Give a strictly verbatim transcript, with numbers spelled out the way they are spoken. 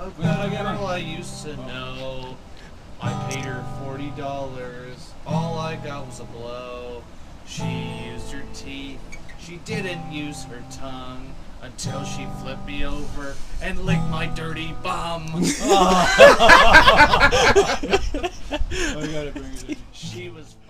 A girl I used to know. I paid her forty dollars. All I got was a blow. She used her teeth. She didn't use her tongue until she flipped me over and licked my dirty bum. Oh. I gotta bring it in. She was